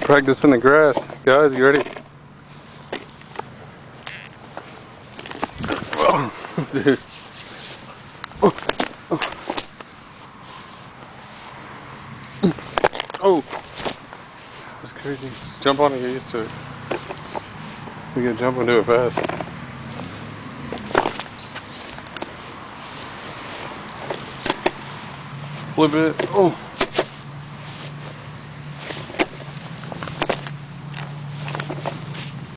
Practice in the grass. Guys, you ready? Oh, dude. Oh. That's crazy. Just jump on it, get used to it. You gotta jump and do it fast. Flip it. Oh.